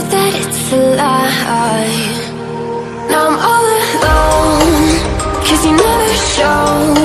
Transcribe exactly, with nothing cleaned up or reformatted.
that it's a lie. Now I'm all alone, 'cause you never show